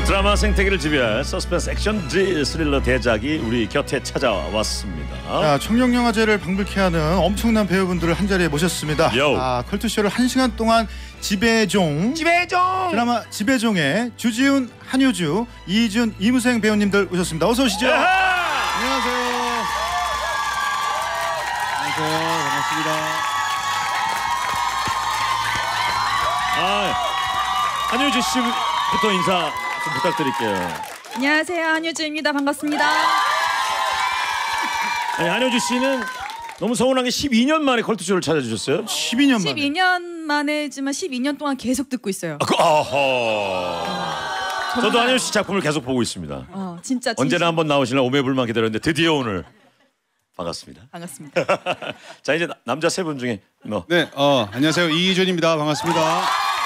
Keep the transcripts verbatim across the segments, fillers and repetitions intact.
드라마 생태계를 지배할 서스펜스 액션 스릴러 대작이 우리 곁에 찾아왔습니다. 자, 청룡영화제를 방불케 하는 엄청난 배우분들을 한자리에 모셨습니다. 요. 아, 컬투쇼를 한 시간 동안 지배종 지배종 드라마 지배종의 주지훈, 한효주, 이준, 이무생 배우님들 오셨습니다. 어서 오시죠. 야하! 안녕하세요. 안녕하세요. 반갑습니다. 아, 한효주 씨부터 인사 좀 부탁드릴게요. 안녕하세요, 한효주입니다. 반갑습니다. 아니, 한효주 씨는 너무 서운한 게 십이 년 만에 컬투쇼를 찾아주셨어요. 십이 년 만에. 십이 년 만에지만 십이 년 동안 계속 듣고 있어요. 아, 그, 아하. 저도 한효주 씨 작품을 계속 보고 있습니다. 어, 진짜 진심. 언제나 한번 나오시려 오매불만 기다렸는데 드디어 오늘 반갑습니다. 반갑습니다. 자, 이제 나- 남자 세 분 중에 뭐 네, 어, 안녕하세요. 이준입니다. 반갑습니다.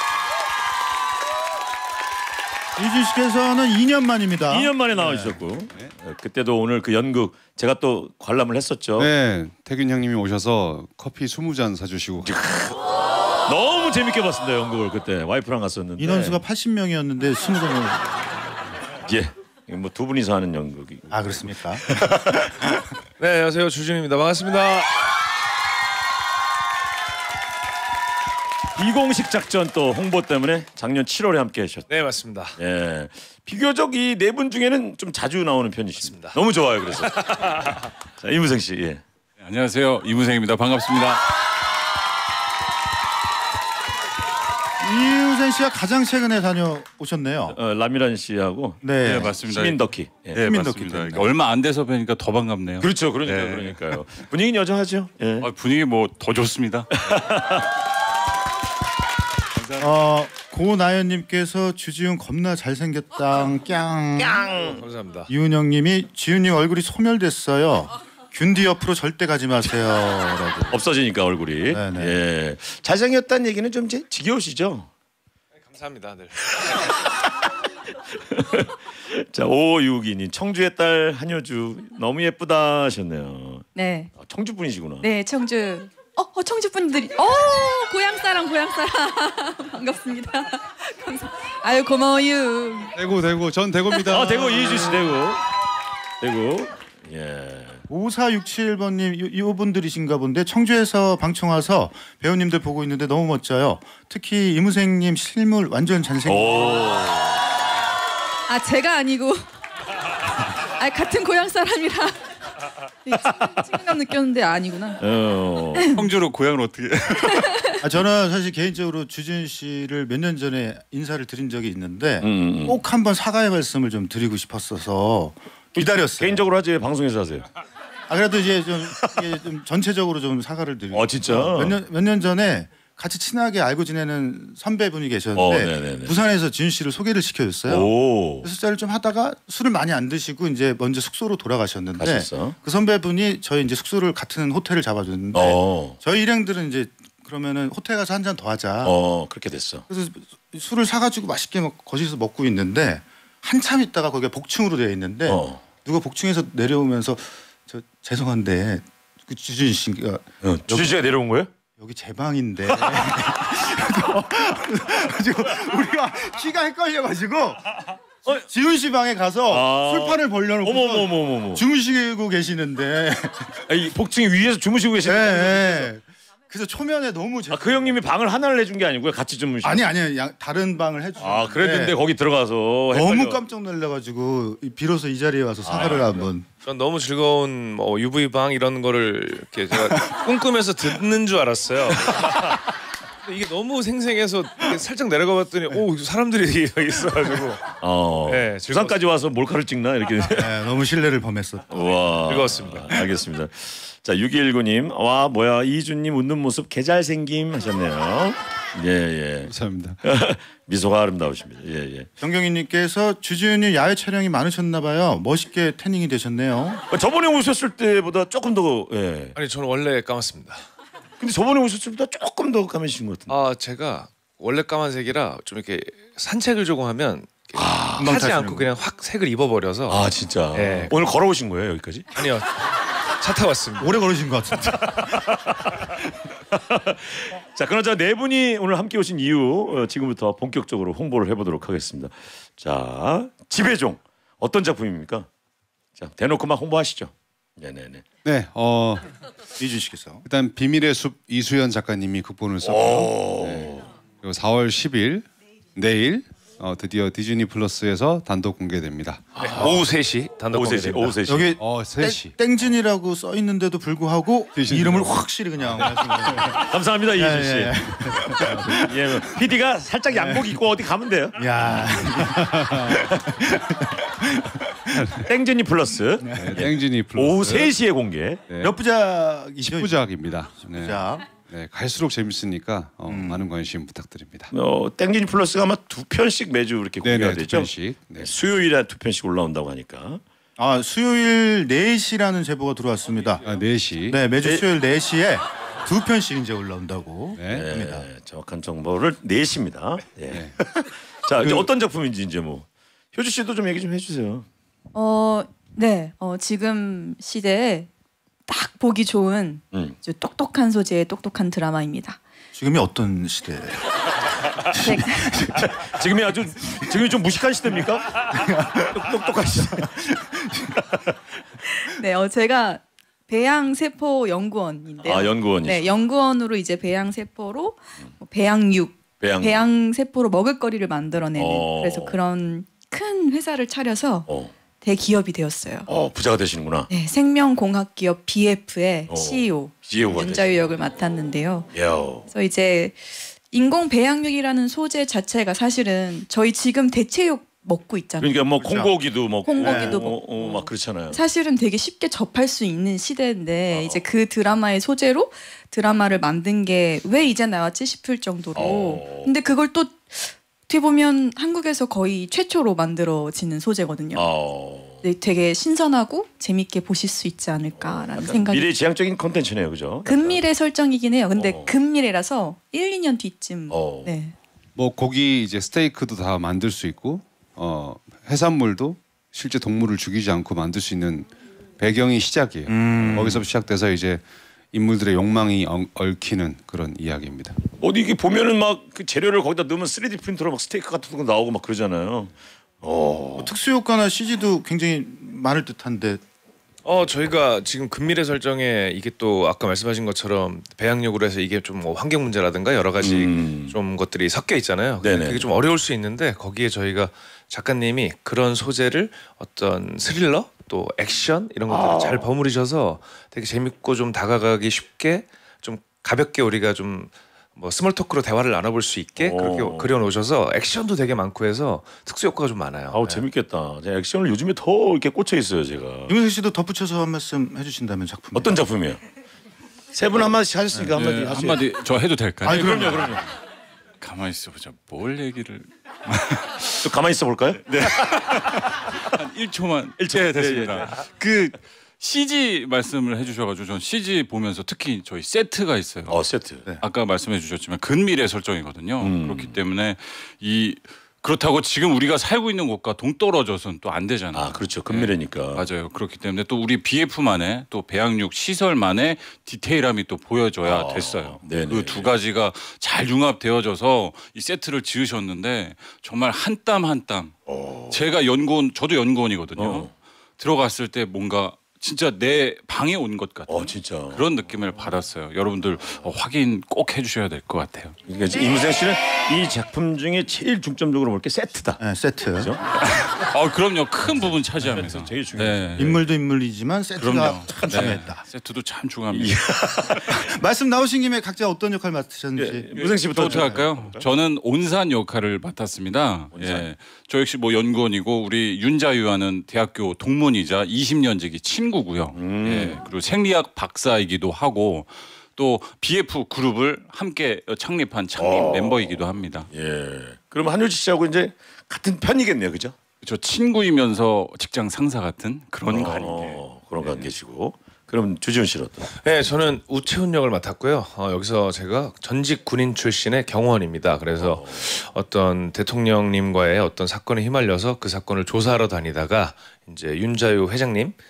이준 씨께서는 이 년 만입니다. 이 년 만에 나와주셨고 네, 그때도 오늘 그 연극 제가 또 관람을 했었죠. 네, 태균 형님이 오셔서 커피 스무 잔 사주시고. 너무 재밌게 봤습니다. 연극을 그때 와이프랑 갔었는데 인원수가 팔십 명이었는데 스무 명을. 예, 뭐 두 분이서 하는 연극이. 아, 그렇습니까? 네, 안녕하세요. 주준입니다. 반갑습니다. 비공식 작전 또 홍보 때문에 작년 칠월에 함께 하셨죠. 네, 맞습니다. 예, 비교적 이 네 분 중에는 좀 자주 나오는 편이십니다. 너무 좋아요. 그래서 자, 이무생 씨, 예. 안녕하세요. 이무생입니다. 반갑습니다. 이우생 씨가 가장 최근에 다녀오셨네요. 어, 라미란 씨하고 네, 네, 맞습니다. 시민 덕희. 예. 네, 시민 맞습니다. 덕기 때문에. 얼마 안 돼서 뵈니까 더 반갑네요. 그렇죠, 그러니까 네. 그러니까요. 분위기는 여전하죠. 예. 아, 분위기 뭐 더 좋습니다. 어, 고나연님께서 주지훈 겁나 잘생겼다. 깡. 감사합니다. 이은영님이 지훈님 얼굴이 소멸됐어요. 균디 옆으로 절대 가지 마세요라고. 없어지니까 얼굴이. 네네. 예. 잘생겼다는 얘기는 좀 이제 지겨우시죠? 감사합니다. 네. 자, 오육이님 청주의 딸 한효주 너무 예쁘다 하셨네요. 네, 아, 청주 분이시구나. 네 청주. 어, 어 청주 분들이. 어, 고향 사람, 고향 사람. 반갑습니다. 감사. 아유 고마워요. 대구, 대구. 전 대구입니다. 아, 대구 이희주 씨 대구. 대구. 예. 오사육칠 번님 이, 이분들이신가 본데 청주에서 방청 와서 배우님들 보고 있는데 너무 멋져요. 특히 이무생님 실물 완전 잘생. 오. 아 제가 아니고. 아 같은 고향 사람이라. 친근감 느꼈는데 아니구나. 어. 청주로 고향을 어떻게? 아, 저는 사실 개인적으로 주준 씨를 몇 년 전에 인사를 드린 적이 있는데 음, 음. 꼭 한번 사과의 말씀을 좀 드리고 싶었어서 기다렸어요. 개인적으로 하지 왜 방송에서 하세요? 아, 그래도 이제 좀, 이게 좀 전체적으로 좀 사과를 드리고. 어, 진짜? 몇 년 몇 년 전에 같이 친하게 알고 지내는 선배분이 계셨는데 어, 네네네. 부산에서 지훈 씨를 소개를 시켜줬어요. 오. 그래서 숫자를 좀 하다가 술을 많이 안 드시고 이제 먼저 숙소로 돌아가셨는데 가셨어? 그 선배분이 저희 이제 숙소를 같은 호텔을 잡아줬는데 어. 저희 일행들은 이제 그러면은 호텔 가서 한 잔 더 하자. 어, 그렇게 됐어. 그래서 술을 사가지고 맛있게 먹, 거기서 먹고 있는데 한참 있다가 거기가 복층으로 되어 있는데 어. 누가 복층에서 내려오면서 저 죄송한데 그 주준 씨가 어, 주준 씨가 내려온 거예요? 여기 제 방인데 가지고 우리가 키가 헷갈려가지고 지훈 씨 방에 가서 아. 술판을 벌려놓고 어머머머머머. 주무시고 계시는데 이 복층 위에서 주무시고 네, 계시는. 네. 그래서 초면에 너무 제... 아, 그 형님이 방을 하나를 내준 게 아니고요. 같이 주무시고. 아니 아니 양, 다른 방을 해주셨는데 아, 그랬는데 거기 들어가서 너무 헷갈려. 깜짝 놀라가지고 비로소 이 자리에 와서 사과를 한번. 전 너무 즐거운 뭐 유브이 방 이런 거를 이렇게 제가 꿈꾸면서 듣는 줄 알았어요. 근데 이게 너무 생생해서 이렇게 살짝 내려가 봤더니 오 사람들이 있어가지고 어. 네, 부산까지 와서 몰카를 찍나 이렇게. 네, 너무 신뢰를 범했었. 와. 즐거웠습니다. 알겠습니다. 자, 육이일구님. 와, 뭐야. 이준님 웃는 모습 개잘생김 하셨네요. 예, 예. 감사합니다. 미소가 아름다우십니다. 예, 예. 정경희님께서 주지훈님 야외 촬영이 많으셨나 봐요. 멋있게 태닝이 되셨네요. 어, 저번에 오셨을 때보다 조금 더 예. 아니 저는 원래 까맣습니다. 근데 저번에 오셨을 때보다 조금 더 까매지신 것 같은데. 아 제가 원래 까만색이라 좀 이렇게 산책을 조금 하면 아, 하지 않고 그냥 확 색을 입어버려서 아, 진짜. 네. 오늘 걸어오신 거예요, 여기까지? 아니요 차 타고 왔습니다. 오래 걸으신 것 같은데. 자, 그나저나 네 분이 오늘 함께 오신 이유 어, 지금부터 본격적으로 홍보를 해보도록 하겠습니다. 자, 지배종 어떤 작품입니까? 자, 대놓고 막 홍보하시죠. 네네네. 네, 어 이준 씨께서. 일단 비밀의 숲 이수연 작가님이 극본을 썼고요. 네. 그리고 사월 십일 내일 어, 드디어 디즈니 플러스에서 단독 공개됩니다. 네, 오후 세 시 단독 오후 세 시. 공개됩니다. 오후 세 시. 여기 어, 세 시. 땡, 땡진이라고 써 있는데도 불구하고 디즈니. 이름을 확실히 그냥 말씀하세요. 감사합니다 이준 씨. 예, 예, 피디가 살짝 양복 입고 어디 가면 돼요. 야, 땡진이 플러스 네, 땡진이 플러스. 오후 세 시에 공개. 네. 몇 부작이죠? 십 부작입니다. 네. 자, 네, 갈수록 재밌으니까 어, 많은 관심 부탁드립니다. 어, 땡진이 플러스가 아마 두 편씩 매주 이렇게 공개가 네네, 두 되죠. 편씩. 네. 수요일에 두 편씩 올라온다고 하니까. 아 수요일 네 시라는 제보가 들어왔습니다. 아, 네 시. 네, 매주 수요일 네 시에 두 편씩 이제 올라온다고. 네. 네, 정확한 정보를 내십니다. 예. 네. 자, 이제 어떤 작품인지 이제 뭐 효주 씨도 좀 얘기 좀 해주세요. 어, 네. 어, 지금 시대에 딱 보기 좋은 음. 아주 똑똑한 소재의 똑똑한 드라마입니다. 지금이 어떤 시대예요? 네. 지금이 아주 지금이 좀 무식한 시대입니까? 똑똑한 시대. 네, 어, 제가 배양 세포 연구원인데요. 아, 연구원이. 네, 연구원으로 이제 배양 세포로 뭐 배양육, 배양. 배양 세포로 먹을거리를 만들어내는 어. 그래서 그런 큰 회사를 차려서 어, 대기업이 되었어요. 어, 부자가 되시는구나. 네, 생명공학기업 비에프의 어. 씨이오 씨이오가 윤자유 역을 맡았는데요. 야. 그래서 이제 인공 배양육이라는 소재 자체가 사실은 저희 지금 대체육 먹고 있잖아요. 그러니까 뭐 그렇죠. 콩고기도 먹고 콩고기도 어, 먹고. 어, 막 그렇잖아요. 사실은 되게 쉽게 접할 수 있는 시대인데 어. 이제 그 드라마의 소재로 드라마를 만든 게 왜 이제 나왔지 싶을 정도로 어. 근데 그걸 또 어떻게 보면 한국에서 거의 최초로 만들어지는 소재거든요. 어. 네, 되게 신선하고 재밌게 보실 수 있지 않을까라는 생각이 미래지향적인 콘텐츠네요, 그죠? 근미래 설정이긴 해요. 근데 어. 근미래라서 일, 이 년 뒤쯤 어. 네. 뭐 고기 이제 스테이크도 다 만들 수 있고 어, 해산물도 실제 동물을 죽이지 않고 만들 수 있는 배경이 시작이에요. 음. 거기서 시작돼서 이제 인물들의 욕망이 엉- 얽히는 그런 이야기입니다. 어디 이게 보면은 막 그 재료를 거기다 넣으면 쓰리디 프린터로 막 스테이크 같은 거 나오고 막 그러잖아요. 어. 뭐 특수 효과나 씨지도 굉장히 많을 듯한데. 어 저희가 지금 근미래 설정에 이게 또 아까 말씀하신 것처럼 배양육으로 해서 이게 좀 뭐 환경 문제라든가 여러 가지 음. 좀 것들이 섞여 있잖아요. 네네. 그게 좀 어려울 수 있는데 거기에 저희가 작가님이 그런 소재를 어떤 스릴러 또 액션 이런 것들을 아. 잘 버무리셔서 되게 재밌고 좀 다가가기 쉽게 좀 가볍게 우리가 좀 뭐 스몰 토크로 대화를 나눠볼 수 있게 오. 그렇게 그려놓으셔서 액션도 되게 많고 해서 특수 효과가 좀 많아요. 아우 네. 재밌겠다. 제가 액션을 요즘에 더 이렇게 꽂혀 있어요, 제가. 이문세 씨도 덧붙여서 한 말씀 해주신다면 작품. 어떤 작품이에요? 세 분 한마디씩 하셨으니까 한마디 네, 하세요. 한마디 저 해도 될까요? 아니 그럼요, 그럼요. 가만히 있어 보자. 뭘 얘기를 또 가만히 있어 볼까요? 네. 한 일 초만. 네, 됐습니다. 그 씨지 말씀을 해주셔가지고 전 씨지 보면서 특히 저희 세트가 있어요. 어, 세트. 네. 아까 말씀해 주셨지만 근미래 설정이거든요. 음. 그렇기 때문에 이 그렇다고 지금 우리가 살고 있는 곳과 동떨어져서는 또 안 되잖아요. 아, 그렇죠. 근미래니까. 맞아요. 그렇기 때문에 또 우리 비에프만의 또 배양육 시설만의 디테일함이 또 보여줘야 아, 됐어요. 네네. 그 두 가지가 잘 융합되어져서 이 세트를 지으셨는데 정말 한 땀 한 땀. 어. 제가 연구원 저도 연구원이거든요. 어. 들어갔을 때 뭔가 진짜 내 방에 온 것 같은 어, 진짜. 그런 느낌을 받았어요. 여러분들 어, 확인 꼭 해주셔야 될 것 같아요. 그러니까 이제 이문세 씨는 이 작품 중에 제일 중점적으로 볼 게 세트다. 네, 세트. 그죠? 아 그럼요. 큰 부분 차지하면서. 되게 중요해요. 네. 인물도 인물이지만 세트가 그럼요. 참 네. 중요했다. 세트도 참 중요합니다. 말씀 나오신 김에 각자 어떤 역할 맡으셨는지. 예, 무생 씨부터 또 어떻게 할까요? 저는 온산 역할을 맡았습니다. 온산. 예, 저 역시 뭐 연구원이고 우리 윤자유와는 대학교 동문이자 이십 년지기 친구고요. 음. 예, 그리고 생리학 박사이기도 하고 또 비에프 그룹을 함께 창립한 창립 어. 멤버이기도 합니다. 예. 그럼 한효지 씨하고 이제 같은 편이겠네요, 그죠? 저 친구이면서 직장 상사 같은 그런 관계. 어, 그런 관계시고. 그럼 주지훈 씨는 어떤? 네, 저는 우채훈 역을 맡았고요. 어, 여기서 제가 전직 군인 출신의 경호원입니다. 그래서 어. 떤 대통령님과의 어떤 사건에 휘말려서 그 사건을 조사하러 다니다가 이제 윤자유 회장님 어.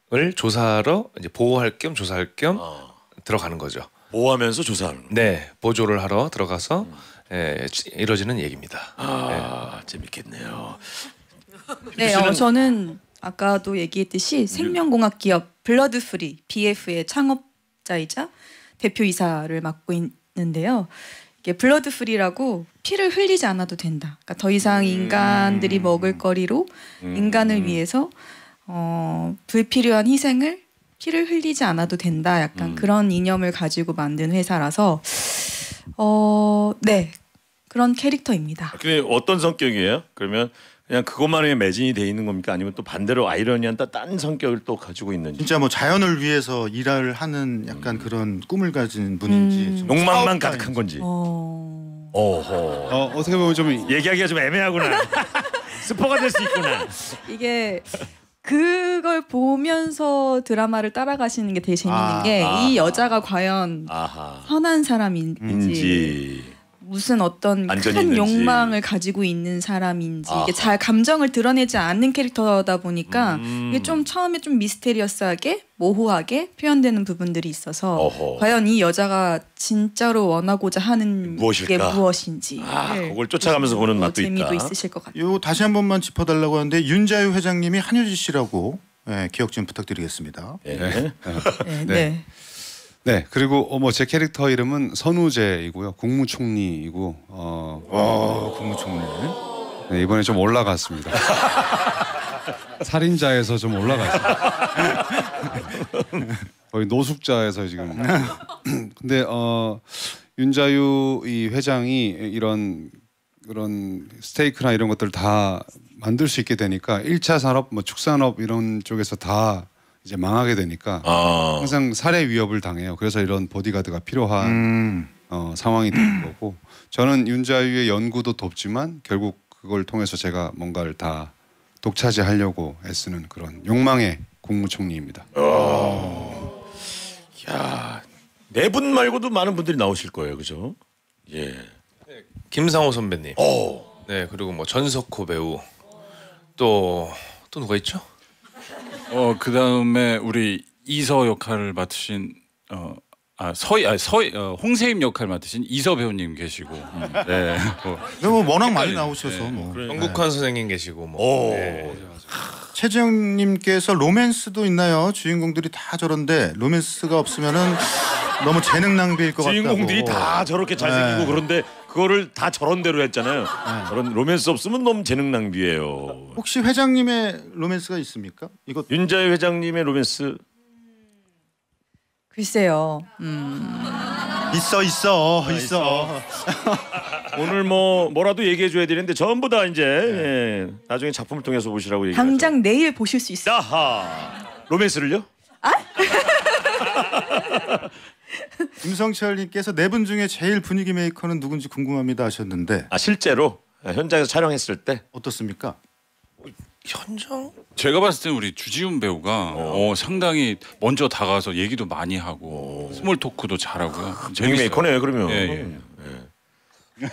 조사하러 이제 보호할 겸 조사할 겸 어. 들어가는 거죠. 보호하면서 조사하는 거. 네, 보조를 하러 들어가서 예, 이루어지는 얘기입니다. 아 재밌겠네요. 네, 어, 저는 아까도 얘기했듯이 생명공학 기업 블러드프리 비에프의 창업자이자 대표이사를 맡고 있는데요. 이게 블러드프리라고 피를 흘리지 않아도 된다. 그러니까 더 이상 인간들이 먹을 거리로 인간을 위해서 어, 불필요한 희생을 피를 흘리지 않아도 된다. 약간 음. 그런 이념을 가지고 만든 회사라서 어, 네. 그런 캐릭터입니다. 근데 어떤 성격이에요? 그러면 그냥 그것만에 매진이 돼 있는 겁니까? 아니면 또 반대로 아이러니한 또 딴 성격을 또 가지고 있는지? 진짜 뭐 자연을 위해서 일을 하는 약간 그런 꿈을 가진 분인지 음. 좀 욕망만 사업가인지. 가득한 건지. 어... 어허. 어, 어떻게 보면 좀 얘기하기가 좀 애매하구나. 스포가 될 수 있구나. 이게 그걸 보면서 드라마를 따라가시는 게 되게 재밌는 아, 게 아. 이 여자가 과연 아하. 선한 사람인지 인지. 무슨 어떤 안전이 큰 있는지. 욕망을 가지고 있는 사람인지 아하. 이게 잘 감정을 드러내지 않는 캐릭터다 보니까 음. 이게 좀 처음에 좀 미스테리어스하게 모호하게 표현되는 부분들이 있어서 어허. 과연 이 여자가 진짜로 원하고자 하는 무엇일까? 게 무엇인지 아, 그걸 쫓아가면서 보는 맛도 재미도 있다. 있으실 것 같아요. 요 다시 한 번만 짚어달라고 하는데 윤자유 회장님이 한효주 씨라고 예, 기억 좀 부탁드리겠습니다. 예. 네, 네. 네. 네, 그리고 어, 뭐 제 캐릭터 이름은 선우재이고요. 국무총리이고 어, 와 국무총리. 네, 이번에 좀 올라갔습니다. 살인자에서 좀 올라갔습니다. 거의 노숙자에서 지금. 근데 어, 윤자유 이 회장이 이런 그런 스테이크나 이런 것들 다 만들 수 있게 되니까 일 차 산업, 뭐 축산업 이런 쪽에서 다 이제 망하게 되니까 아. 항상 살해 위협을 당해요. 그래서 이런 보디가드가 필요한 음. 어, 상황이 되는 거고 저는 윤자유의 연구도 돕지만 결국 그걸 통해서 제가 뭔가를 다 독차지하려고 애쓰는 그런 욕망의 국무총리입니다. 야, 네 분 말고도 많은 분들이 나오실 거예요, 그죠? 예. 김상호 선배님. 오. 네, 그리고 뭐 전석호 배우. 또 또 누가 있죠? 어 그다음에 우리 이서 역할을 맡으신 어 아 서희 아 서희 어, 홍세임 역할 맡으신 이서 배우님 계시고 음, 네. 뭐, 근데 뭐 워낙 많이 나오셔서 뭐. 영국환 선생님 계시고 뭐. 오. 네. 최재형님께서 로맨스도 있나요? 주인공들이 다 저런데 로맨스가 없으면은 너무 재능 낭비일 것 같다고. 주인공들이 다 저렇게 잘생기고 네. 그런데 그거를 다 저런 대로 했잖아요. 저런 로맨스 없으면 너무 재능 낭비예요. 혹시 회장님의 로맨스가 있습니까? 이거 윤자유 회장님의 로맨스 글쎄요. 음. 있어 있어 있어. 오늘 뭐 뭐라도 얘기해 줘야 되는데 전부 다 이제 예, 나중에 작품을 통해서 보시라고 얘기하죠. 당장 내일 보실 수 있어요. 야하 로맨스를요? 임성철님께서 네 분 중에 제일 분위기 메이커는 누군지 궁금합니다 하셨는데 아 실제로 현장에서 촬영했을 때 어떻습니까? 현장? 제가 봤을 때는 우리 주지훈 배우가 어, 상당히 먼저 다가서 얘기도 많이 하고 스몰 토크도 잘하고요. 분위기 재밌어요. 메이커네요 그러면. 예, 예.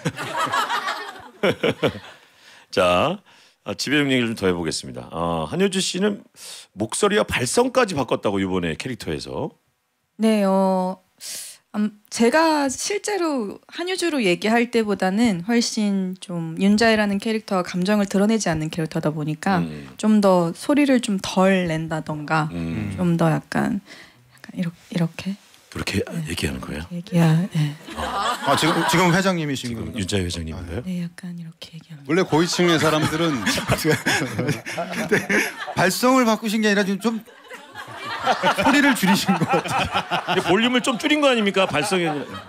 자 아, 지배용 얘기를 좀 더 해보겠습니다. 아, 한효주 씨는 목소리와 발성까지 바꿨다고 이번에 캐릭터에서. 네, 어, 음, 제가 실제로 한효주로 얘기할 때보다는 훨씬 좀 윤자이라는 캐릭터가 감정을 드러내지 않는 캐릭터다 보니까 음. 좀 더 소리를 좀 덜 낸다던가 음. 좀 더 약간, 약간 이렇게, 이렇게 그렇게 얘기하는 거예요? 얘기야. 네. 아 지금 지금 회장님이신 건가요? 윤자유 회장님인가요? 네, 약간 이렇게 얘기합니다. 원래 고위층의 사람들은 발성을 바꾸신 게 아니라 지금 좀 소리를 줄이신 것 같아요. 근데 볼륨을 좀 줄인 거 아닙니까? 발성이.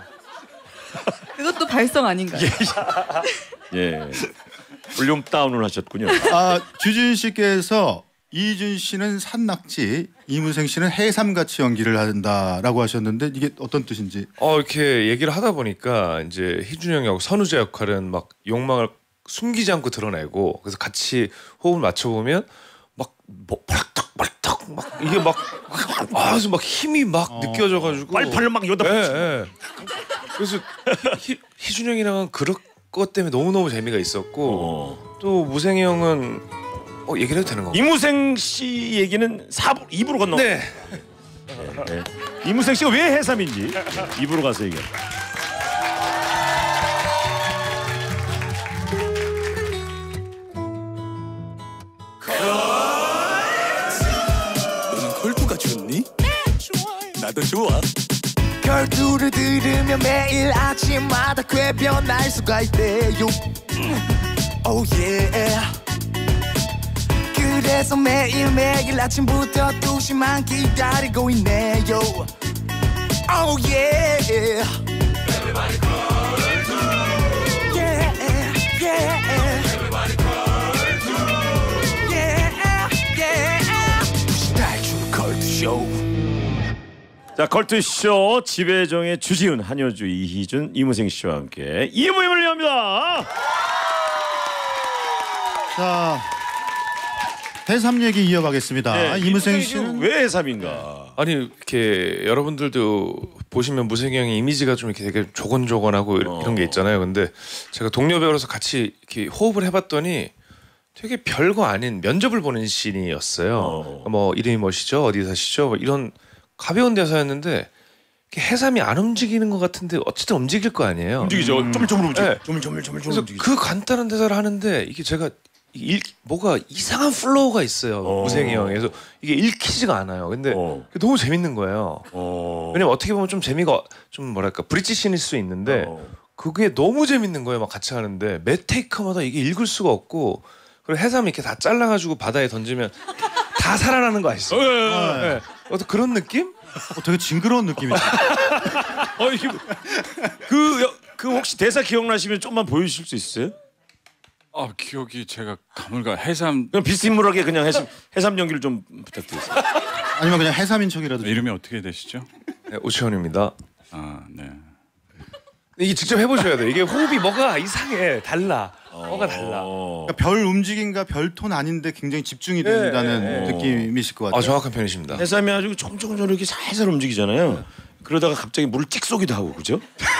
그것도 발성 아닌가요? 예. 볼륨 다운을 하셨군요. 아 주진 씨께서 이준 씨는 산낙지, 이문생 씨는 해삼같이 연기를 한다라고 하셨는데 이게 어떤 뜻인지. 어 이렇게 얘기를 하다 보니까 이제 희준이 형하고 선우재 역할은 막 욕망을 숨기지 않고 드러내고 그래서 같이 호흡을 맞춰 보면 막뭐 발탁 발탁 막 이게 막 아주 막 힘이 막 어. 느껴져가지고 빨팔로 막 여다. 예, 예. 그래서 희, 희준이 형이랑은 그런 것 때문에 너무 너무 재미가 있었고 어. 또 무생이 형은 어 얘기를 해도 되는 건가요? 이무생 씨 얘기는 사부 이 부로 건너. 네. 네. 이무생 씨가 왜 해삼인지 이 부로 가서 얘기해. 너는 컬투가 좋니? 나도 좋아. 걸투를 들으면 매일 아침마다 쾌변할 수가 있대요. Oh yeah. 그래서 매일매일 아침부터 두 시만 기다리고 있네요. Oh yeah. Everybody call yeah, yeah. Everybody call yeah, yeah. 달주 걸투쇼. 자, 컬투쇼 지배종의 주지훈, 한효주, 이희준, 이무생 씨와 함께 이 부임을 위합니다. 자, 해삼 얘기 이어가겠습니다. 네, 이무생 이무생이 씨는 왜 해삼인가? 아니 이렇게 여러분들도 보시면 무생이 형의 이미지가 좀 이렇게 되게 조곤조곤하고 어. 이런 게 있잖아요. 근데 제가 동료 배우로서 같이 이렇게 호흡을 해봤더니 되게 별거 아닌 면접을 보는 씬이었어요. 어. 뭐 이름이 뭐시죠? 어디 사시죠? 뭐 이런 가벼운 대사였는데 이렇게 해삼이 안 움직이는 것 같은데 어쨌든 움직일 거 아니에요. 움직이죠. 조물조물 움직여. 네. 조물조물조물 그래서 움직이죠. 그 간단한 대사를 하는데 이게 제가 일, 뭐가 이상한 플로우가 있어요. 어. 무생이 형이. 그래서 이게 읽히지가 않아요. 근데 어. 그게 너무 재밌는 거예요. 어. 왜냐면 어떻게 보면 좀 재미가 좀 뭐랄까 브릿지 씬일 수 있는데 어. 그게 너무 재밌는 거예요. 막 같이 하는데 매 테이크마다 이게 읽을 수가 없고 그리고 해삼이 이렇게 다 잘라가지고 바다에 던지면 다 살아나는 거 아시죠? 어, 예, 예. 네. 어떤 그런 느낌? 어, 되게 징그러운 느낌이죠. 어, 이게 그, 여- 그 혹시 대사 기억나시면 좀만 보여주실 수 있어요? 아 기억이 제가 가물가 해삼 그냥 비스무리하게 그냥 해삼, 해삼 연기를 좀 부탁드리겠습니다. 아니면 그냥 해삼인 척이라도. 이름이 어떻게 되시죠? 네, 오치원입니다. 아 네. 이게 직접 해보셔야 돼요. 이게 호흡이 뭐가 이상해. 달라. 뭐가 달라. 어. 그러니까 별 움직임과 별 톤 아닌데 굉장히 집중이 된다는 네. 느낌이실 것 같아요. 아 정확한 편이십니다. 해삼이 아주 조금조금 이렇게 살살 움직이잖아요. 그러다가 갑자기 물을 찍 쏘기도 하고 그죠?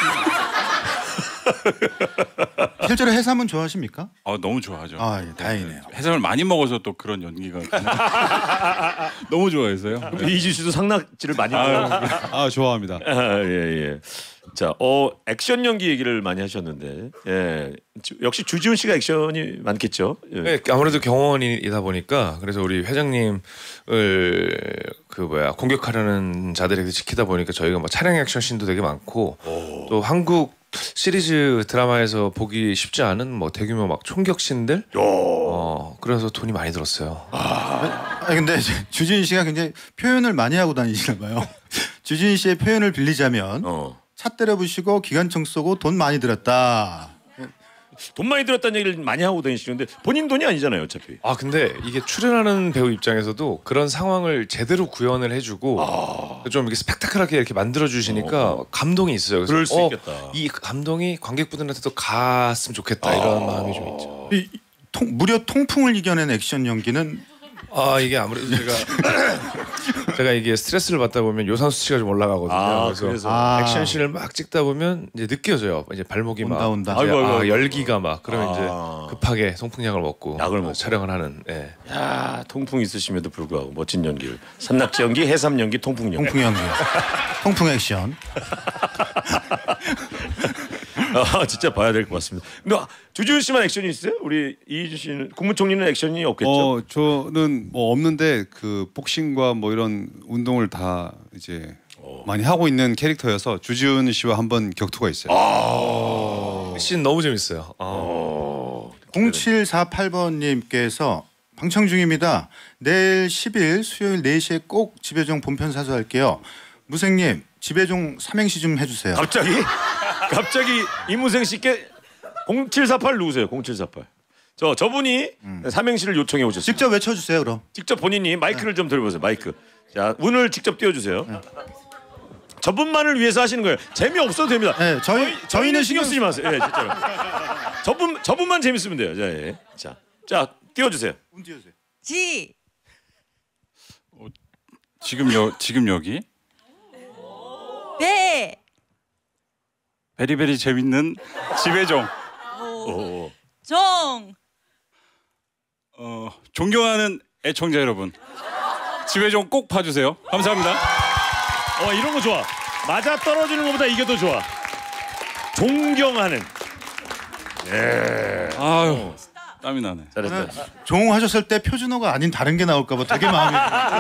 실제로 해삼은 좋아하십니까? 아 너무 좋아하죠. 아, 예, 다행이네요. 해삼을 많이 먹어서 또 그런 연기가 너무 좋아해서요. 이지 씨도 상낙지를 많이 먹어요. 아 좋아합니다. 아, 예, 예. 자, 어 액션 연기 얘기를 많이 하셨는데, 예, 주- 역시 주지훈 씨가 액션이 많겠죠. 예. 네, 아무래도 경호원이다 보니까 그래서 우리 회장님을 그 뭐야 공격하려는 자들에게 지키다 보니까 저희가 뭐 촬영 액션 씬도 되게 많고 또 한국 시리즈 드라마에서 보기 쉽지 않은 뭐 대규모 막 총격 씬들 어 그래서 돈이 많이 들었어요. 아 근데 주진 씨가 굉장히 표현을 많이 하고 다니시나 봐요. 주진 씨의 표현을 빌리자면 어. 차 때려부시고 기관총 쏘고 돈 많이 들었다. 돈 많이 들었다는 얘기를 많이 하고 다니시는데 본인 돈이 아니잖아요, 어차피. 아 근데 이게 출연하는 배우 입장에서도 그런 상황을 제대로 구현을 해주고 좀 이렇게 스펙타클하게 이렇게 만들어 주시니까 감동이 있어요. 그래서 그럴 수 어, 있겠다. 이 감동이 관객분들한테도 갔으면 좋겠다 이런 마음이 좀 있죠. 이, 이 통, 무려 통풍을 이겨낸 액션 연기는 아 이게 아무래도 제가 제가 이게 스트레스를 받다 보면 요산 수치가 좀 올라가거든요. 아, 그래서, 그래서. 아. 액션씬을 막 찍다 보면 이제 느껴져요. 이제 발목이 온다, 막 온다. 이제 아이고, 아이고, 아, 아이고. 열기가 막 그러면 아. 이제 급하게 통풍약을 먹고 약을 먹고. 촬영을 하는. 예. 야, 통풍 있으심에도 불구하고 멋진 연기를. 산낙지 연기, 해삼 연기, 통풍 연기. 통풍 연기, 통풍 액션. 아, 진짜 봐야 될 것 같습니다. 근데 아, 주지훈 씨만 액션이 있어요? 우리 이희준 씨는 국무총리는 액션이 없겠죠? 어 저는 뭐 없는데 그 복싱과 뭐 이런 운동을 다 이제 많이 하고 있는 캐릭터여서 주지훈 씨와 한번 격투가 있어요. 씬 너무 재밌어요. 아. 어. 공칠사팔 번님께서 방청 중입니다. 내일 십 일 수요일 네 시에 꼭 지배종 본편 사수할게요. 무생님 지배종 삼행시 좀 해주세요. 갑자기 갑자기 이무생 씨께 공칠사팔 누구세요? 공칠사팔. 저 저분이 삼행시를 요청해 오셨어요. 직접 외쳐주세요 그럼. 직접 본인이 마이크를 좀 들어보세요. 마이크. 자, 운을 직접 띄워주세요. 저분만을 위해서 하시는 거예요. 재미 없어도 됩니다. 네, 저희 저희는 신경 쓰지 마세요. 예, 진짜로. 저분 저분만 재밌으면 돼요. 자, 예. 자, 자 띄워주세요. 운 띄워주세요. 지 지금 여 지금 여기 배 베리베리 재밌는 지배종. 오. 종 어, 존경하는 애청자 여러분, 지배종 꼭 봐주세요. 감사합니다. 어 이런 거 좋아. 맞아 떨어지는 것보다 이게 더 좋아. 존경하는. 예. 아유, 땀이 나네. 잘했다. 종하셨을 때 표준어가 아닌 다른 게 나올까봐 되게 마음이.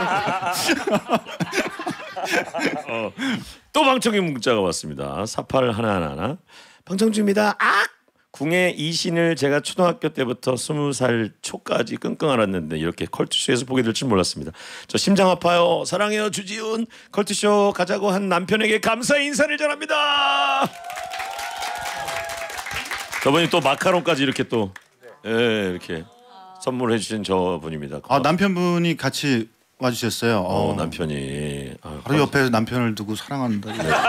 어, 또 방청객 문자가 왔습니다. 사팔 하나하나. 방청주입니다. 악! 궁의 이신을 제가 초등학교 때부터 스무 살 초까지 끙끙 앓았는데 이렇게 컬투쇼에서 보게 될 줄 몰랐습니다. 저 심장 아파요. 사랑해요 주지훈. 컬투쇼 가자고 한 남편에게 감사의 인사를 전합니다. 저번에 또 마카롱까지 이렇게 또 예, 이렇게 선물해 주신 저분입니다. 아 남편분이 같이 와주셨어요. 어, 어, 남편이 아, 바로 옆에 남편을 두고 사랑한다.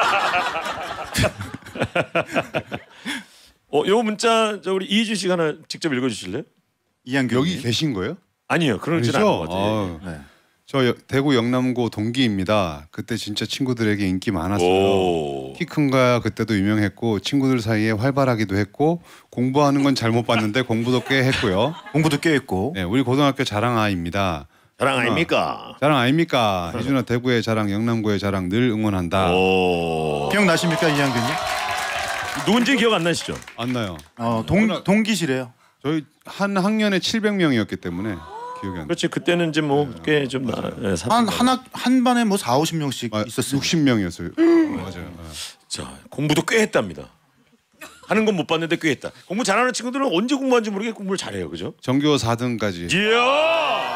어, 요 문자 저 우리 이희준 씨가 하나 직접 읽어주실래요? 이한경 여기 계신 거예요? 아니요, 그러진 않은 아니죠? 것 같아요. 아, 네. 저 여- 대구 영남고 동기입니다. 그때 진짜 친구들에게 인기 많았어요. 오. 키 큰 거야 그때도 유명했고 친구들 사이에 활발하기도 했고 공부하는 건 잘못 봤는데 공부도 꽤 했고요. 공부도 꽤 했고. 네, 우리 고등학교 자랑 아이입니다. 자랑 아닙니까? 자랑 아닙니까? 희준아 대구의 자랑, 영남고의 자랑 늘 응원한다. 오. 기억나십니까 이한경님? 누군지 기억 안 나시죠? 안 나요. 어, 동 동기시래요. 저희 한 학년에 칠백 명이었기 때문에 기억이 안 나요. 그렇지 그때는 이제 뭐 꽤 좀 나. 예, 한 한 한 반에 뭐 사오십 명씩 아, 있었어요. 육십 명이었어요. 맞아요. 네. 자 공부도 꽤 했답니다. 하는 건 못 봤는데 꽤 했다. 공부 잘하는 친구들은 언제 공부하는지 모르게 공부를 잘해요, 그죠? 전교 사 등까지 이야.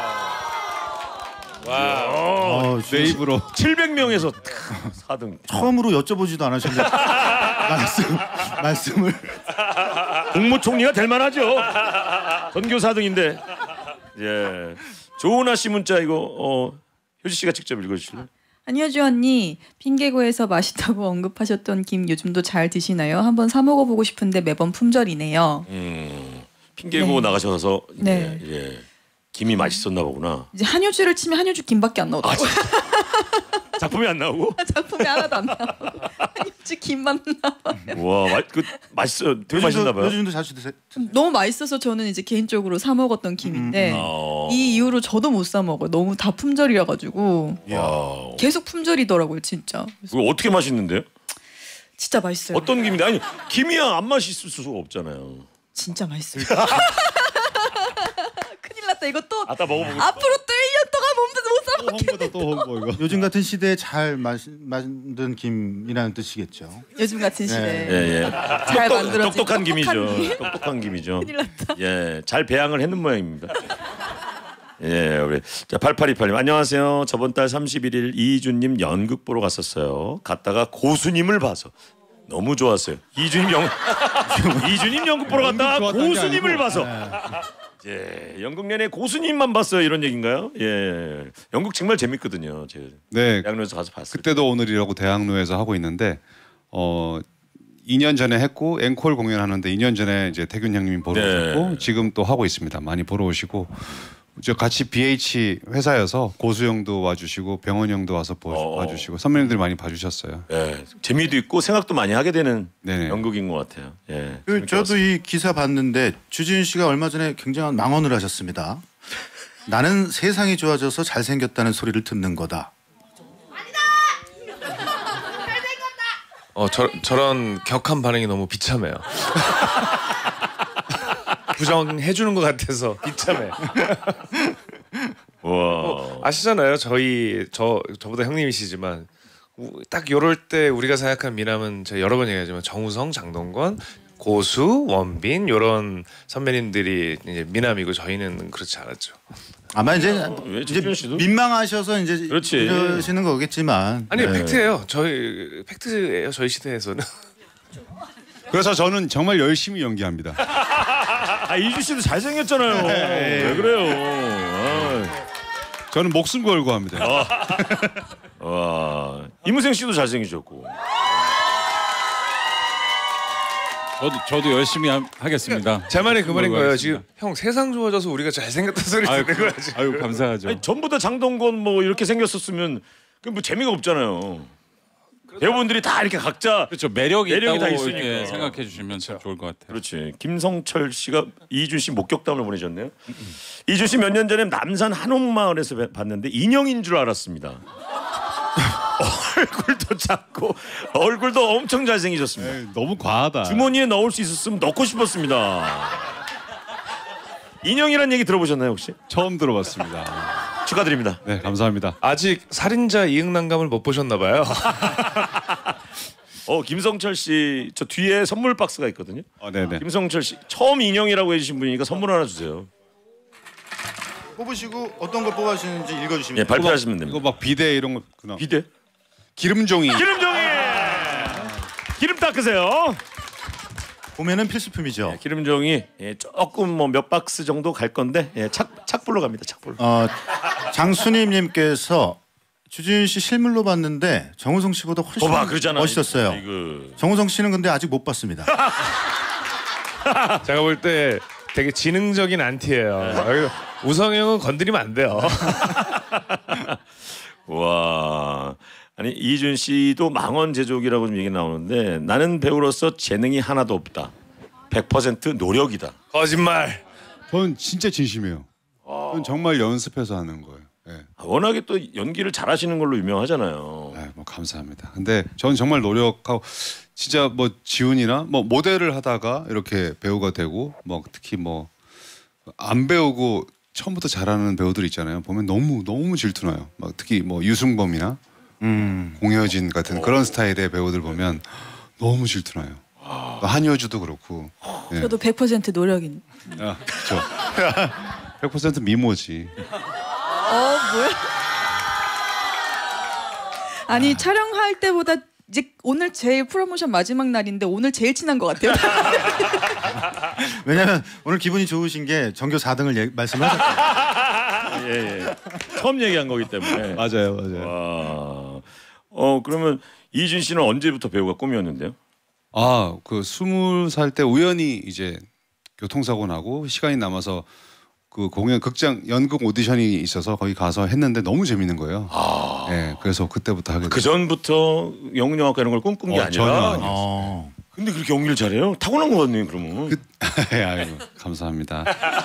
와. 어, 내 입으로 칠백 명에서 사 등. 처음으로 여쭤보지도 않으셨는데 말씀 말씀을 국무총리가 될 만하죠. 전교 사 등인데. 예. 조은아 씨 문자 이거 어, 효지 씨가 직접 읽어주실래요? 안효주 언니 핑계고에서 맛있다고 언급하셨던 김 요즘도 잘 드시나요? 한번 사 먹어보고 싶은데 매번 품절이네요. 음. 핑계고 네. 나가셔서 네. 예, 예. 김이 맛있었나 보구나. 이제 한효주를 치면 한효주 김밖에 안 나오더라고요. 작품이 안 나오고? 작품이 하나도 안 나오고 한효주 김만 나와. 와, 마, 그 맛있어. 되게 맛있나 봐요. 요즘도 자주 드세요. 너무 맛있어서 저는 이제 개인적으로 사 먹었던 김인데 어. 이 이후로 저도 못 사 먹어요. 너무 다 품절이라 가지고 와. 계속 품절이더라고요, 진짜. 그래서 그거 어떻게 맛있는데요? 진짜 맛있어요. 어떤 김인데? 아니, 김이야 안 맛있을 수가 없잖아요. 진짜 맛있어요. 큰일 났다. 이거 또 아따 먹어보고. 앞으로 또 일 년 동안 못사 먹겠네. 홍보다 또 홍보 이거. 요즘 같은 시대에 잘 마시, 만든 김이라는 뜻이겠죠. 요즘 같은 시대에 예, 예. 잘 똑똑- 만들어진 똑똑한 김이죠. 김. 똑똑한 김이죠. 큰일 났다. 예, 잘 배양을 했는 모양입니다. 예, 우리 자 팔팔이팔 님 안녕하세요. 저번 달 삼십일 일 이희준님 연극 보러 갔었어요. 갔다가 고수님을 봐서 너무 좋았어요. 이준님 연 이준님 연극 보러 갔다가 좋았다는 게 고수님을 아니고. 봐서 예, 연극 내내 고수님만 봤어요. 이런 얘기인가요? 예, 연극 정말 재밌거든요. 제가 네. 대학로에서 가서 봤어요. 그때도 오늘이라고 대학로에서 하고 있는데 어 이 년 전에 했고 앵콜 공연하는데 이 년 전에 이제 태균 형님이 보러 네. 오셨고 지금 또 하고 있습니다. 많이 보러 오시고 저 같이 비에이치 회사여서 고수 형도 와주시고 병원 형도 와서 보, 어. 봐주시고 선배님들 많이 봐주셨어요. 예, 재미도 있고 생각도 많이 하게 되는 네네. 연극인 것 같아요. 예, 그 재밌게 저도 봤습니다. 이 기사 봤는데 주지훈 씨가 얼마 전에 굉장한 망언을 하셨습니다. 나는 세상이 좋아져서 잘생겼다는 소리를 듣는 거다. 어, 저, 저런 격한 반응이 너무 비참해요. 부정해 주는 것 같아서 비참해. 와. 아시잖아요. 저희 저 저보다 형님이시지만 우- 딱 요럴 때 우리가 생각한 미남은 제가 여러 번 얘기하지만 정우성, 장동건, 고수, 원빈 요런 선배님들이 이제 미남이고 저희는 그렇지 않았죠. 아마 이제 왜 이제 주지훈 씨도? 민망하셔서 이제 그렇지. 이러시는 거겠지만 아니 네. 팩트예요. 저희 팩트예요. 저희 시대에서는. 그래서 저는 정말 열심히 연기합니다. 아 이주 씨도 잘생겼잖아요. 왜 그래요? 저는 목숨 걸고 합니다. 아. 와 이무생 씨도 잘생기셨고. 저도 저도 열심히 하, 하겠습니다. 제 말이 그 말인 거예요. 하겠습니다. 지금 형 세상 좋아져서 우리가 잘생겼다는 소리 아유, 듣는 거야 지금. 아유 감사하죠. 아니 전부 다 장동건 뭐 이렇게 생겼었으면 그 뭐 재미가 없잖아요. 배우분들이 다 이렇게 각자 그렇죠. 매력이, 매력이 다 있다고 있으니까. 이렇게 생각해 주시면 참 좋을 것 같아요. 그렇지. 김성철 씨가 이준 씨 목격담을 보내셨네요. 이준 씨 몇 년 전에 남산 한옥마을에서 뵀- 봤는데 인형인 줄 알았습니다. 얼굴도 작고 얼굴도 엄청 잘생기셨습니다. 에이, 너무 과하다. 주머니에 넣을 수 있었으면 넣고 싶었습니다. 인형이란 얘기 들어보셨나요 혹시? 처음 들어봤습니다. 축하드립니다. 네, 감사합니다. 아직 살인자 이응난감을 못 보셨나 봐요. 어 김성철 씨 저 뒤에 선물 박스가 있거든요. 어, 네네. 김성철 씨 처음 인형이라고 해주신 분이니까 선물 하나 주세요. 뽑으시고 어떤 걸 뽑아주시는지 읽어주시면 예, 돼요. 발표하시면 이거 됩니다. 막 비대 이런 거 그냥 비대? 기름종이. 기름종이 기름 닦으세요. 봄에는 필수품이죠. 예, 기름종이 예, 조금 뭐 몇 박스 정도 갈 건데 예, 착 착불로 갑니다. 착불로. 어, 장수님님께서 주지훈 씨 실물로 봤는데 정우성 씨보다 훨씬 봐봐 그러잖아. 멋있었어요. 이거. 정우성 씨는 근데 아직 못 봤습니다. 제가 볼 때 되게 지능적인 안티예요. 우성이 형은 건드리면 안 돼요. 와 아니 이준 씨도 망원 제조기라고 좀 얘기 나오는데 나는 배우로서 재능이 하나도 없다. 백 퍼센트 노력이다. 거짓말. 저는 진짜 진심이에요. 저는 정말 연습해서 하는 거예요. 네. 아, 워낙에 또 연기를 잘하시는 걸로 유명하잖아요. 네, 뭐 감사합니다. 근데 저는 정말 노력하고 진짜 뭐 지훈이나 뭐 모델을 하다가 이렇게 배우가 되고 뭐 특히 뭐 안 배우고 처음부터 잘하는 배우들 있잖아요. 보면 너무 너무 질투나요. 막 특히 뭐 유승범이나 음. 공효진 같은 그런 스타일의 배우들 보면 너무 질투나요. 또 한효주도 그렇고. 네. 저도 백 퍼센트 노력인. 아, 그렇죠. 백 퍼센트 미모지. 어 뭐야? 아니 촬영할 때보다 이제 오늘 제일 프로모션 마지막 날인데 오늘 제일 친한 것 같아요. 왜냐면 오늘 기분이 좋으신 게 전교 사 등을 예, 말씀하셨어요. 예, 예. 처음 얘기한 거기 때문에. 맞아요, 맞아요. 와. 어 그러면 이준 씨는 언제부터 배우가 꿈이었는데요? 아, 그 스물 살 때 우연히 이제 교통사고 나고 시간이 남아서 그 공연 극장 연극 오디션이 있어서 거기 가서 했는데 너무 재밌는 거예요. 아. 네, 그래서 그때부터 하게 그 됐어요. 전부터 영영학과 이런 걸 꿈꾼 게 어, 아니라. 전혀 아니에요. 어. 근데 그렇게 연기를 잘해요? 타고난 거 같네요, 그러면. 그, 아이고, 감사합니다.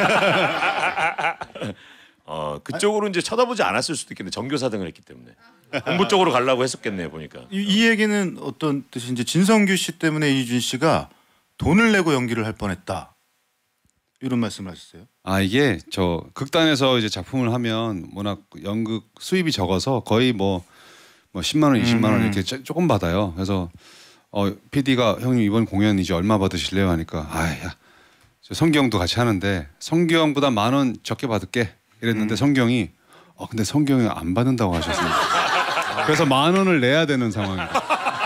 어 그쪽으로 이제 쳐다보지 않았을 수도 있겠네. 전교사 등을 했기 때문에 공부 쪽으로 가려고 했었겠네요, 보니까. 이, 이 얘기는 어떤 뜻인지 진성규 씨 때문에 이준 씨가 돈을 내고 연기를 할 뻔했다. 이런 말씀을 하셨어요. 아, 이게 저 극단에서 이제 작품을 하면 워낙 연극 수입이 적어서 거의 뭐, 뭐 십만 원, 이십만 원 이렇게 조- 조금 받아요. 그래서 어, 피디가 형님 이번 공연 이제 얼마 받으실래요? 하니까 아야, 성경도 같이 하는데 성경보다 만 원 적게 받을게. 이랬는데 음. 성경이 어 근데 성경이 안 받는다고 하셨습니다. 그래서 만 원을 내야 되는 상황이에요.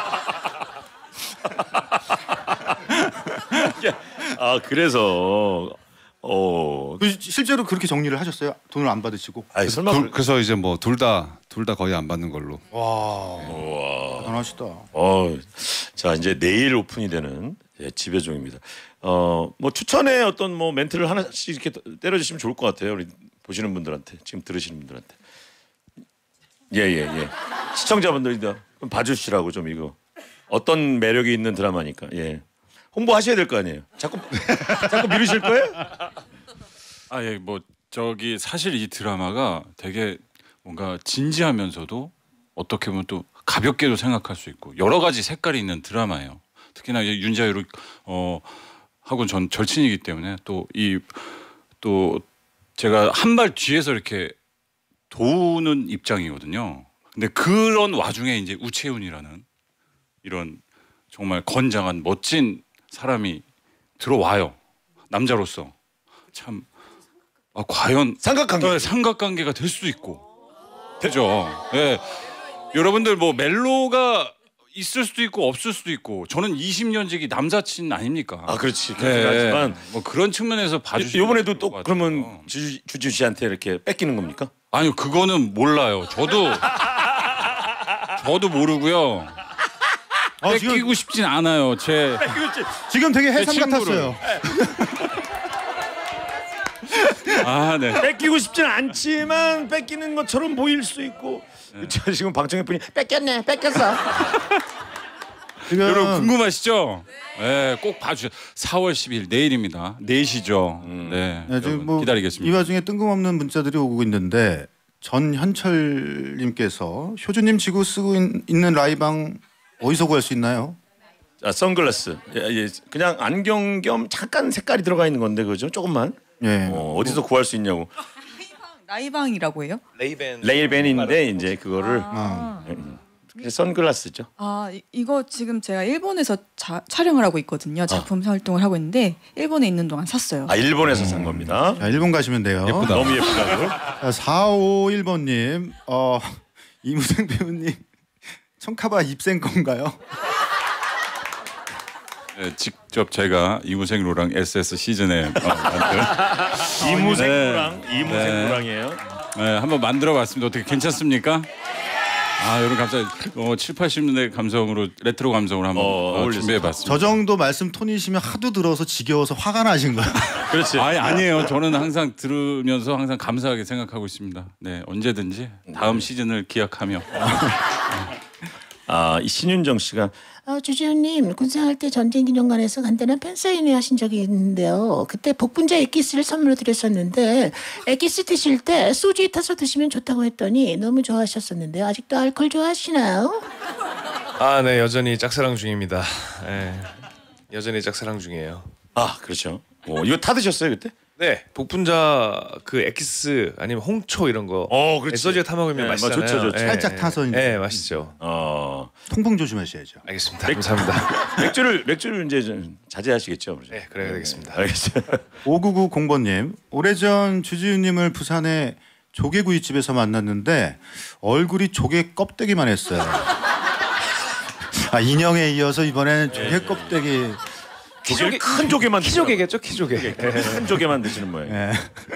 아 그래서 어. 그 실제로 그렇게 정리를 하셨어요? 돈을 안 받으시고? 아니 설마. 둘, 그래서 이제 뭐 둘 다 둘 다 거의 안 받는 걸로. 와, 우와. 대단하시다. 어, 자 이제 내일 오픈이 되는 예, 지배종입니다. 어, 뭐 추천의 어떤 뭐 멘트를 하나씩 이렇게 때려주시면 좋을 것 같아요. 우리 보시는 분들한테 지금 들으시는 분들한테. 예예 예, 예. 시청자분들도 좀 봐주시라고 좀 이거 어떤 매력이 있는 드라마니까 예 홍보하셔야 될 거 아니에요. 자꾸 자꾸 미루실 거예요? 아, 예, 뭐 저기 사실 이 드라마가 되게 뭔가 진지하면서도 어떻게 보면 또 가볍게도 생각할 수 있고 여러 가지 색깔이 있는 드라마예요. 특히나 이제 윤자유를 어 하고 전 절친이기 때문에 또 이 또 제가 한 발 뒤에서 이렇게 도우는 입장이거든요. 근데 그런 와중에 이제 우채훈이라는 이런 정말 건장한 멋진 사람이 들어와요. 남자로서 참 아, 과연 삼각관계. 네, 삼각관계가 될 수도 있고 되죠. 예. 여러분들 뭐 멜로가 있을 수도 있고 없을 수도 있고 저는 이십 년지기 남사친 아닙니까? 아 그렇지. 그렇긴 네. 하지만 뭐 그런 측면에서 봐주시면 이번에도 또 좋을 것 같아요. 그러면 주, 주주 씨한테 이렇게 뺏기는 겁니까? 아니요 그거는 몰라요. 저도 저도 모르고요. 아, 뺏기고 지금, 싶진 않아요. 제 지금 되게 해삼 제 친구를. 같았어요. 아, 네. 뺏기고 싶진 않지만 뺏기는 것처럼 보일 수 있고 저 지금 방청객 분이 뺏겼네, 뺏겼어. 지금 여러분 궁금하시죠? 네, 꼭 봐주세요. 사월 십일 내일입니다. 네 시죠. 네, 네, 지금 여러분 뭐 기다리겠습니다. 이 와중에 뜬금없는 문자들이 오고 있는데 전현철님께서 효주님 지구 쓰고 있- 있는 라이방 어디서 구할 수 있나요? 자, 선글라스. 예, 예. 그냥 안경 겸 잠깐 색깔이 들어가 있는 건데 그죠? 조금만. 예. 어, 어디서 구할 수 있냐고. 라이방이라고 해요? 레이벤. 레일밴인데 이제 그거를 아, 선글라스죠. 아 이- 이거 지금 제가 일본에서 자, 촬영을 하고 있거든요. 작품 활동을 하고 있는데 일본에 있는 동안 샀어요. 아 일본에서 산 겁니다. 자, 일본 가시면 돼요. 너무 예쁘다고. 자, 사오일 번님, 어, 이무생 배우님 청카바 입생 건가요? 네, 직접 제가 이무생 로랑 에스에스 시즌에 어, 만든 이무생구랑 네. 이무생구랑이에요. 네, 한번 만들어봤습니다. 어떻게 괜찮습니까? 아, 여러분 갑자기 어, 칠, 팔십 년대 감성으로 레트로 감성으로 한번 어, 어, 어울렸어요. 준비해봤습니다. 저 정도 말씀 톤이시면 하도 들어서 지겨워서 화가 나신 거예요. 그렇지. 아니 아니에요. 저는 항상 들으면서 항상 감사하게 생각하고 있습니다. 네, 언제든지 다음 시즌을 기약하며. 아, 이 신윤정 씨가 어, 주지훈님 군생활 때 전쟁기념관에서 간단한 팬사인회 하신 적이 있는데요. 그때 복분자 액기스를 선물로 드렸었는데 액기스 드실 때 소주에 타서 드시면 좋다고 했더니 너무 좋아하셨었는데요. 아직도 알코올 좋아하시나요? 아, 네, 여전히 짝사랑 중입니다. 네, 여전히 짝사랑 중이에요. 아 그렇죠. 어, 이거 타 드셨어요 그때? 네, 복분자 그 엑기스 아니면 홍초 이런 거. 어, 그렇지. 소주에 타 먹으면 네, 맛있잖아요. 좋죠, 좋죠. 살짝 타서 이제. 네, 맛있죠. 어 통풍 조심하셔야죠. 알겠습니다. 감사합니다. 맥주를 맥주를 이제 좀 자제하시겠죠. 그죠? 네, 그래야 되겠습니다. 알겠어요. 오구구공 번님, 오래전 주지훈님을 부산의 조개구이집에서 만났는데 얼굴이 조개 껍데기만 했어요. 아, 인형에 이어서 이번에는 조개 껍데기. 조개를 큰 조개만 키조개겠죠, 키조개. 큰 조개만 드시는 모양. 예.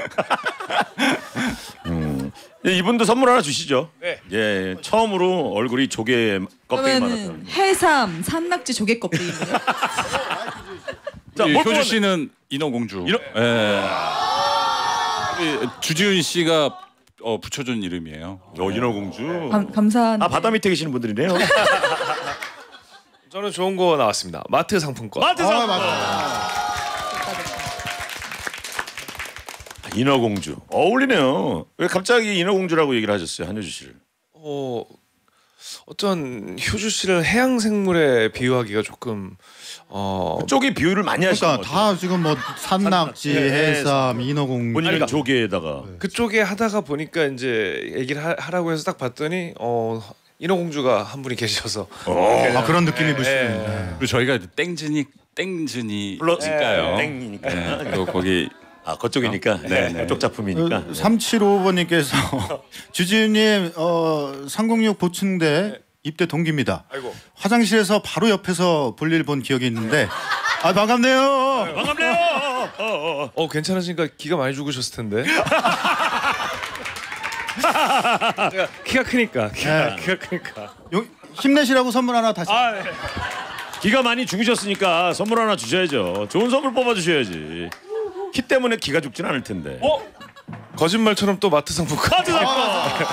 음. 예, 이분도 선물 하나 주시죠. 네. 예, 처음으로 얼굴이 조개 껍데기 그러면은 많았다. 해삼 산낙지 조개 껍데기인가요? 자, 우리 뭘 효주 뽑았네? 씨는 인어공주. 인어- 예. 우리 주지훈 씨가 어, 붙여준 이름이에요. 어, 인어공주. 감, 감사한데. 아 바다 밑에 계시는 분들이네요. 저는 좋은 거 나왔습니다. 마트 상품권. 마트 아, 상품. 맞아. 인어공주 어울리네요. 왜 갑자기 인어공주라고 얘기를 하셨어요, 한효주 씨를? 어, 어떤 효주 씨를 해양 생물에 비유하기가 조금 어 그쪽이 비유를 많이 하시는 그러니까 것 같아요. 다 지금 뭐 산낙지, 네, 해삼, 인어공주. 본인은 아니, 조개에다가 그쪽에 하다가 보니까 이제 얘기를 하, 하라고 해서 딱 봤더니 어 인어공주가 한 분이 계셔서 아, 그런 느낌이 예, 물씬. 예. 네. 그리고 저희가 땡즈니 땡즈니 불러니까요. 네. 땡이니까. 네, 그리고 거기 아 그쪽이니까. 네, 그쪽 작품이니까. 삼칠오 번님께서 주지훈님 어, 삼공육 보충대 입대 동기입니다. 아이고. 화장실에서 바로 옆에서 볼일 본 기억이 있는데 아 반갑네요. 반갑네요. 어, 어, 어. 어 괜찮으시니까 기가 많이 죽으셨을 텐데. 제가 키가 크니까 키가, 네. 키가 크니까. 요- 힘내시라고 선물 하나 다시. 아, 네. 기가 많이 죽으셨으니까 선물 하나 주셔야죠. 좋은 선물 뽑아 주셔야지. 키 때문에 기가 죽진 않을 텐데. 어? 거짓말처럼 또 마트 상품권. 마트 상품.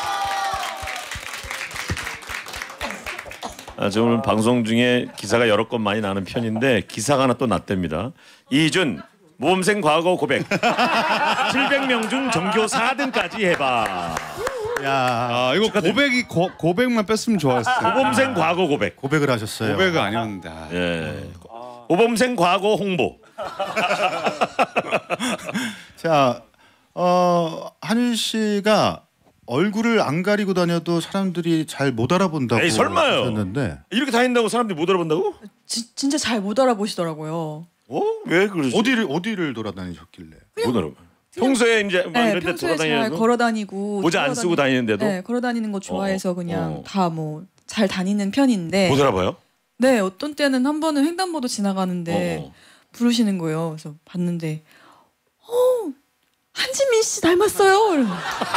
아, 저 오늘 방송 중에 기사가 여러 건 많이 나는 편인데 기사가 하나 또 났답니다. 이준 모범생 과거 고백. 칠백 명 중 전교 사 등까지 해봐. 야 아 이거 고백이 고, 고백만 뺐으면 좋았어요. 모범생 과거 고백. 고백을 하셨어요. 고백은 아니었는데. 아. 예. 모범생 과거 홍보. 자, 어, 한윤 씨가 얼굴을 안 가리고 다녀도 사람들이 잘 못 알아본다고 에이, 설마요. 하셨는데 이렇게 다닌다고 사람들이 못 알아본다고? 지, 진짜 잘 못 알아보시더라고요. 어? 왜 그러지? 어디를 어디를 돌아다니셨길래? 못 알아. 평소에 이제 막 네, 이런 데 평소에 잘 돌아다니는 걸어 다니고 모자 안 쓰고 다니는데도 네, 걸어 다니는 거 좋아해서 어, 그냥 어. 다 뭐 잘 다니는 편인데. 못 알아봐요? 네, 어떤 때는 한 번은 횡단보도 지나가는데 어. 부르시는 거예요. 그래서 봤는데, 어, 한지민 씨 닮았어요. 이러면.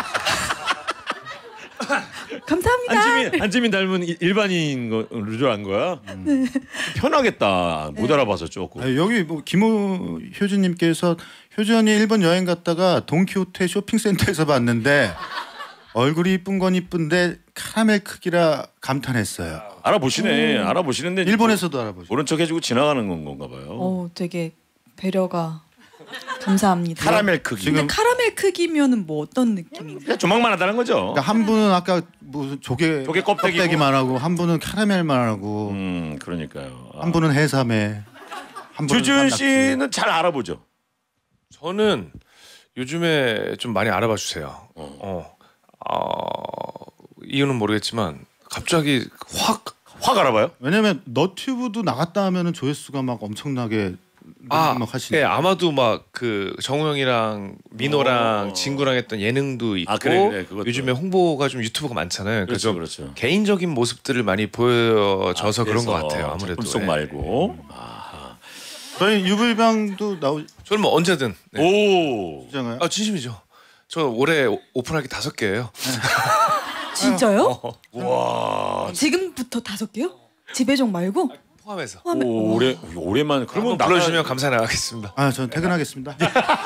감사합니다. 한지민 한지민 닮은 이- 일반인 거를 줄 안 거야? 음. 편하겠다. 못 알아봐서 조금. 아니, 여기 뭐 김호 효주님께서 효주 언니 일본 여행 갔다가 돈키호테 쇼핑센터에서 봤는데 얼굴이 이쁜 건 이쁜데 카라멜 크기라 감탄했어요. 알아보시네. 알아보시는데 일본에서도 알아보죠. 모른 척 해주고 지나가는 건 건가 봐요. 어, 되게 배려가 감사합니다. 카라멜 크기. 근데 카라멜 크기면은 뭐 어떤 느낌인가요? 그냥 조망만하다는 거죠. 그러니까 한 분은 아까 무슨 조개, 조개 껍데기고. 껍데기만 하고 한 분은 카라멜만 하고 음, 그러니까요. 아. 한 분은 해삼에 한 분은 주준 산낙지. 씨는 잘 알아보죠. 저는 요즘에 좀 많이 알아봐 주세요. 어. 어. 어, 이유는 모르겠지만 갑자기 확 확 알아봐요? 왜냐면 너튜브도 나갔다 하면은 조회수가 막 엄청나게 아, 막 하시네. 네, 아마도 막 그 정우 형이랑 민호랑 어. 진구랑 했던 예능도 있고 아, 그래, 그래, 그것도. 요즘에 홍보가 좀 유튜브가 많잖아요. 그렇죠, 그래서 그렇죠. 개인적인 모습들을 많이 보여줘서 아, 그런 것 그래서 같아요. 아무래도 작품 속 예. 말고. 아하. 저희 유불방도 저는 뭐 언제든. 네. 나오잖아요. 아 진심이죠. 저 올해 오- 오픈할 게 다섯 개예요. 진짜요? 와. 지금부터 다섯 개요? 지배종 말고? 포함해서. 포함해. 오, 올해 올해만 그러면 한번 불러주시면 감사 나가겠습니다. 아, 전 퇴근하겠습니다.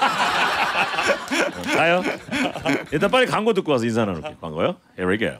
가요. 일단 빨리 광고 듣고 와서 인사 나눌게요. 광고요. Here we go.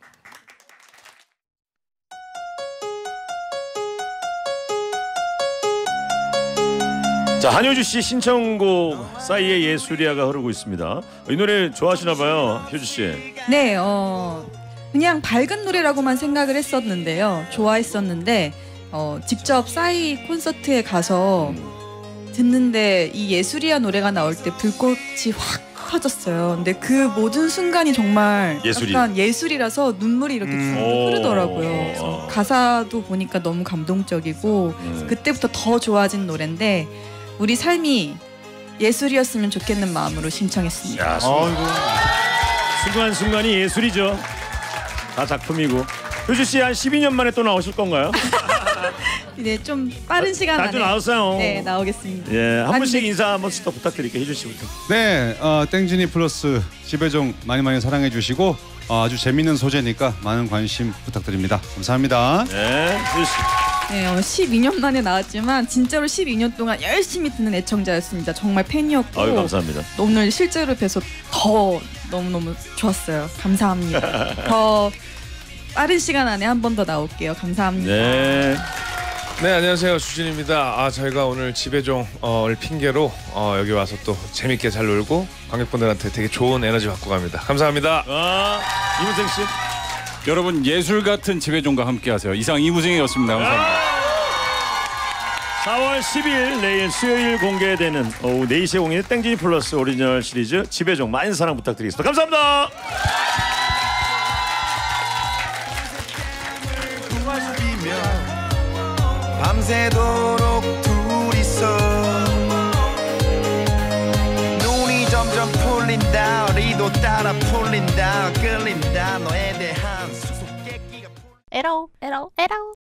자, 한효주 씨 신청곡 싸이의 예술이야가 흐르고 있습니다. 이 노래 좋아하시나 봐요, 효주 씨. 네, 어 그냥 밝은 노래라고만 생각을 했었는데요. 좋아했었는데 어, 직접 싸이 콘서트에 가서 듣는데 이 예술이야 노래가 나올 때 불꽃이 확 터졌어요. 근데 그 모든 순간이 정말 예술이. 약간 예술이라서 눈물이 이렇게 음. 쭉 흐르더라고요. 오. 그래서 가사도 보니까 너무 감동적이고 음. 그때부터 더 좋아진 노래인데 우리 삶이 예술이었으면 좋겠는 마음으로 신청했습니다. 야, 순간, 아이고. 순간 순간이 예술이죠. 다 작품이고. 효주 씨 한 십이 년 만에 또 나오실 건가요? 네, 좀 빠른 시간 안에 자주 나오세요. 네, 나오겠습니다. 예, 한 아니, 분씩 근데- 인사 한 번씩 더 부탁드릴게요. 효주 씨부터. 네, 어, 땡진이 플러스 지배종 많이 많이 사랑해 주시고 어, 아주 재밌는 소재니까 많은 관심 부탁드립니다. 감사합니다. 네, 효주 씨. 네, 어, 십이 년 만에 나왔지만 진짜로 십이 년 동안 열심히 듣는 애청자였습니다. 정말 팬이었고 아유, 감사합니다. 오늘 실제로 뵈서 더 너무너무 좋았어요. 감사합니다. 더 빠른 시간 안에 한 번 더 나올게요. 감사합니다. 네. 네 안녕하세요 주진입니다. 아 저희가 오늘 지배종을 핑계로 어, 여기 와서 또 재밌게 잘 놀고 관객분들한테 되게 좋은 에너지 받고 갑니다. 감사합니다. 아, 이문생 씨. 여러분 예술 같은 지배종과 함께하세요. 이상 이무승이었습니다. 감사합니다. 사월 십일 내일 수요일 공개되는 오후 네 시에 공개된 땡진이 플러스 오리지널 시리즈 지배종 많은 사랑 부탁드리겠습니다. 감사합니다. 밤새도록 둘이서 눈이 점점 풀린다 리도 따라 풀린다 끌린다 너에 대한 수수께끼가 에러 에러 에러